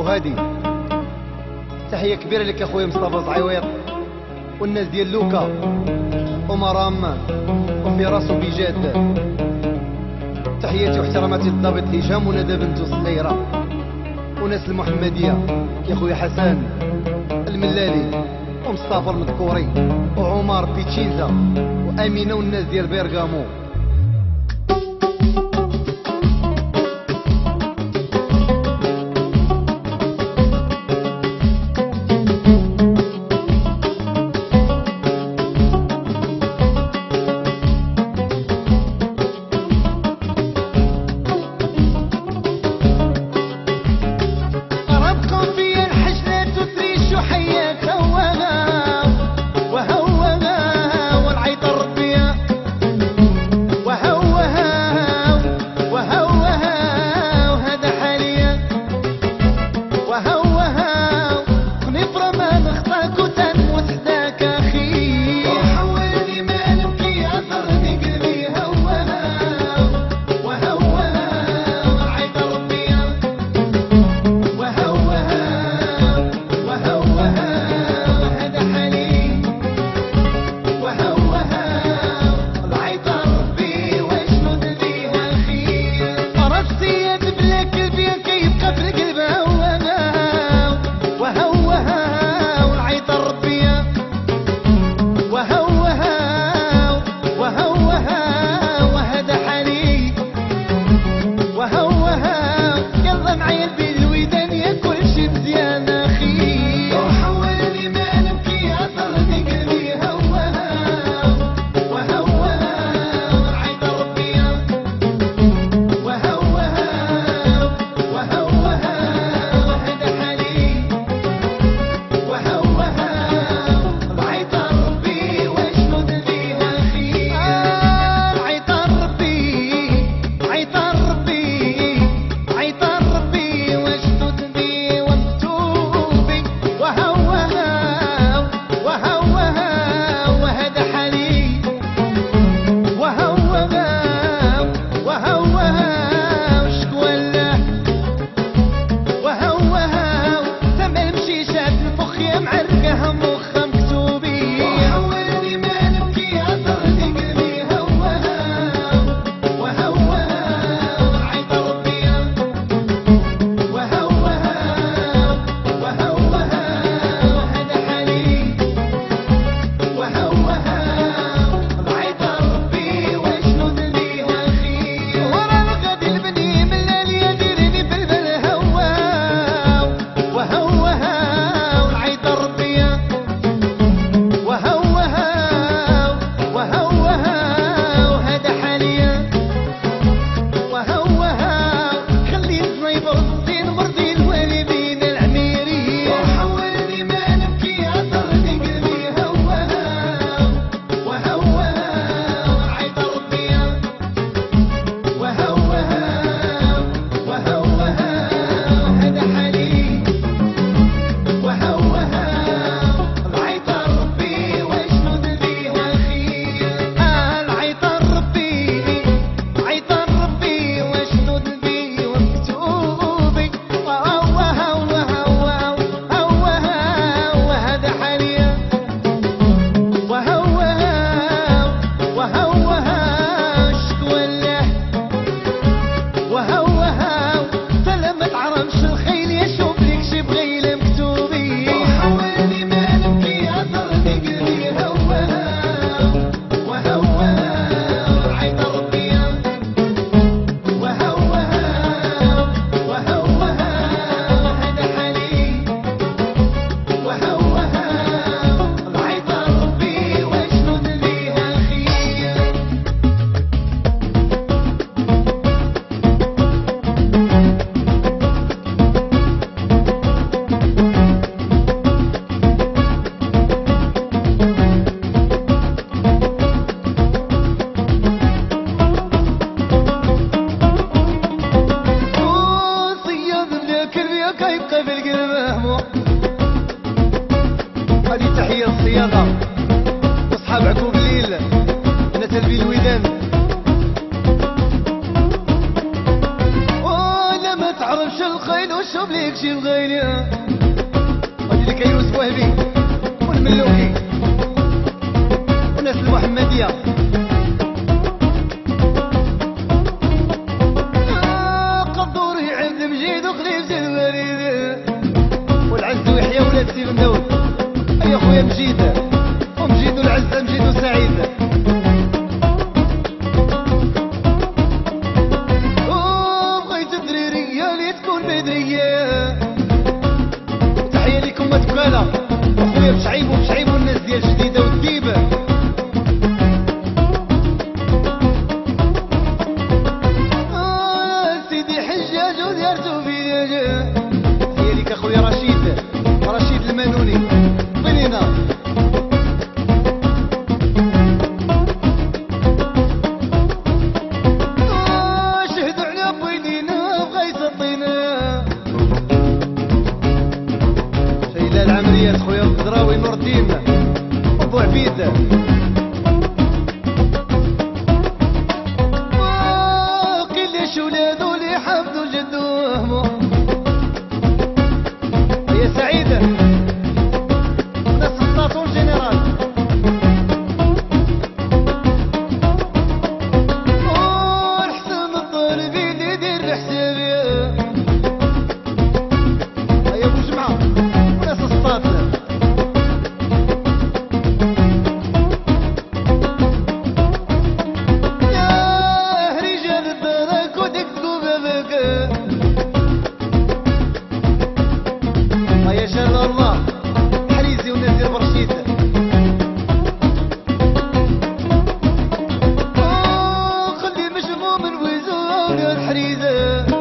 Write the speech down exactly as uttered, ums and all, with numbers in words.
وهادي. تحيه كبيره لك اخويا مصطفى زعيويط والناس ديال لوكا ومرام وفراس وبجاد. تحياتي واحتراماتي للضابط هشام وندى بنت الصغيره وناس المحمديه يا خويا حسن الملالي ومصطفى المذكوري وعمر بيتشينزا وامينه والناس ديال بيرغامو. الخيل وشوف ليك شي الغيلة هادي اللي كيوسف وهبي والملوكي والناس المحمدية قدوري عبد مجيد وخليفة الوريد والعز ويحيى ولاد سي بن داود أي خويا مجيد ومجيد والعز مجيد وسعيد وبغيت الدريرية اللي تكون بدرية تحية ليكم متكالة وخويا بشعيب وبشعيب والناس ديال جديدة والديبة آه سيدي حجاج وديارتو فياج تحية ليك اخويا رشيد رشيد المانوني طنينة العمريات خويا الخضراوي نور الدين ابو عبيد باقي ليش ولادو اللي حفظوا جدوهم يا سعيده ناس السطاط والجنرال والحسن الطالبي اللي يدير الحسابي يا ابو جمعه يا شر الله حريزي والناس ديال برشيد خلي مشموم الوزون يا الحريزه